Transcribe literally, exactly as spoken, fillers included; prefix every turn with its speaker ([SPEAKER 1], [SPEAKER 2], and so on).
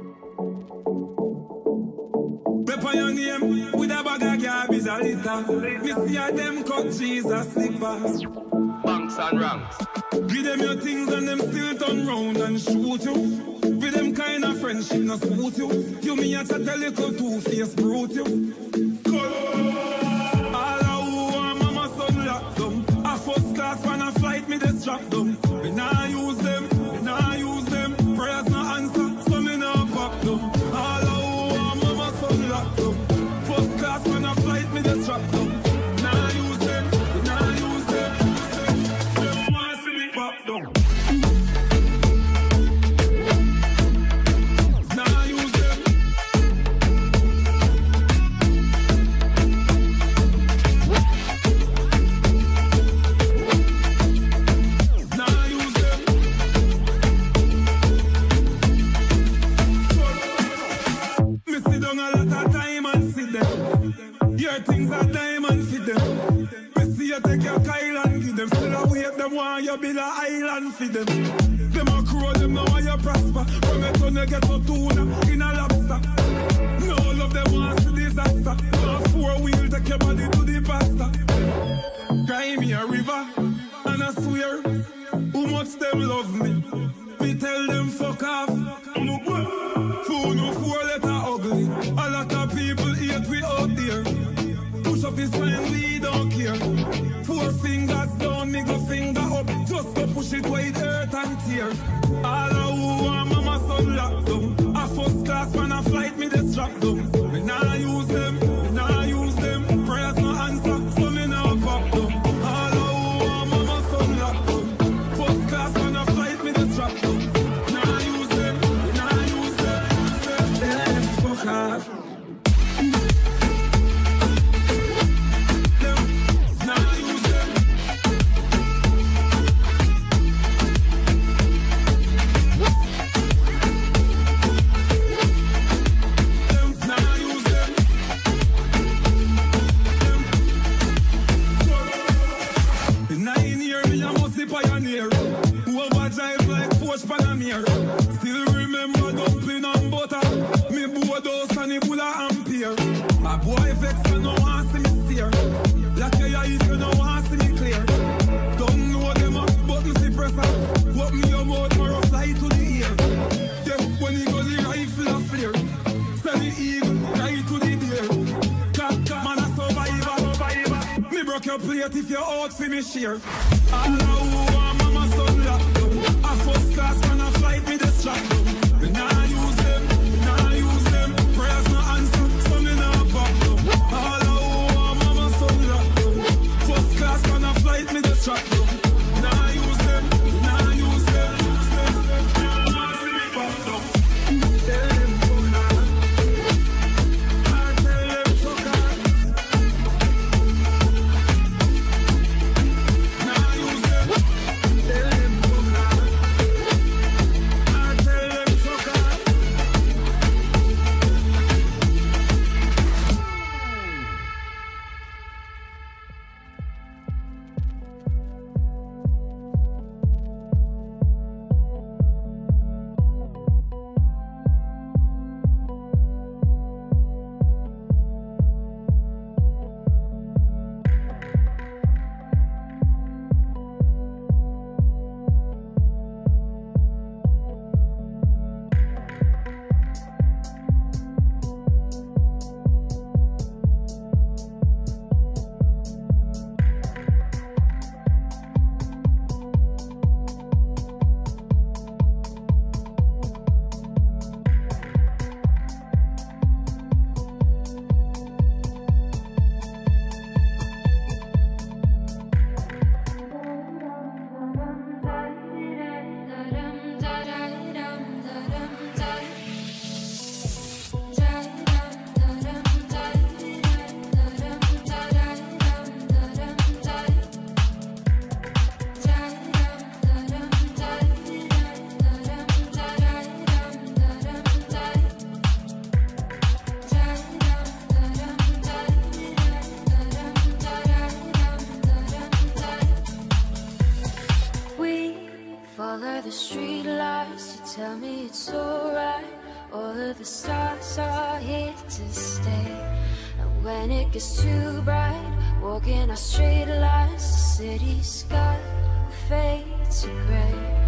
[SPEAKER 1] Rep on your name with a bag of garbage a litter. Me see a them cut Jesus slippers.
[SPEAKER 2] Banks and ranks.
[SPEAKER 1] Give them your things and them still turn round and shoot you. With them kind of friendship no suit you. You me a chat a little two-faced brute you. All a who a mama son lock them. A first class when a flight me distract them. Me nah use them, me nah use them. Prayers no answer, so me nah pop them. All a who a mama son lock them. First class when a flight me distract them. Nah use them, me nah use them. Them want see me pop them. Things are diamond for them. We see you take your Kyle and give them. Still a wait them want you build a island for them. Them a crow them now while you prosper. From a ton you get a tuna in a lobster. No love them want to disaster. No four wheel take your body to the pasta. Cry me a river and I swear who much them love me. Me tell them fuck off. Fool no four letter ugly. A lot of people hate we out there. Push up his sign, we don't care. Four fingers down, middle finger up. Just to push it wide, earth and tear. All a who a mama son lock them. A first class when a flight me distract them. Me nah use them, me nah use them. Prayers no answer, so me nah pop them. All a who a mama son lock them. First class when a flight me distract them. Nah use them, me nah use them. Let them fuck off. Still remember dumpling and butter. Me board house and the bull a ampere. A boy vex and no want see me steer. Like your eyes you no want see me clear. Don't know them up, button see pressure. What me your mouth more fly to the ear. Then when he go the rifle a flare. Send the eagle right to the deer. Cat cat man a survivor, survivor. Me broke your plate if you're out for me share. All who want mama son lock them. A first class when a flight me distract them. Me nah use them, me nah use them. Prayers no answer, so me nah pop them. All who want mama son lock them. First class when a flight me distract them. Nah use them, me nah use them. Them want see me pop them. Tell them fuck off. I tell them fuck off. Nah use them. Tell them fuck off. I tell them fuck off.
[SPEAKER 3] Remember the stars are here to stay. And when it gets too bright, walking our straight lines, the city sky will fade to grey.